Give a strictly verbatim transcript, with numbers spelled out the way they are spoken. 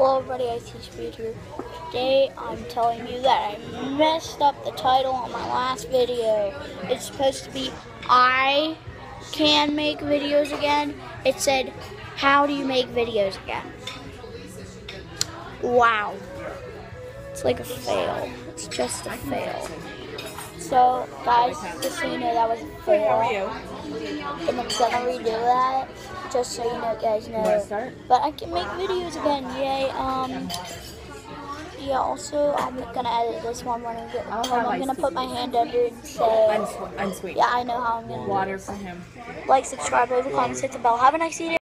Hello everybody, I T Speed here. Today I'm telling you that I messed up the title on my last video. It's supposed to be I can make videos again. It said, how do you make videos again? Wow. It's like a fail. It's just a fail. So guys, just so you know, that was a fail. How are you? And I'm gonna redo that, just so you know, guys know. But I can make videos again, yay. Um, yeah. Also, I'm gonna edit this one when I get home. I'm gonna put my hand under it and say, Unsweet. yeah, I know how I'm gonna Water for him. like, subscribe, leave a comment, hit the bell. Have a nice evening.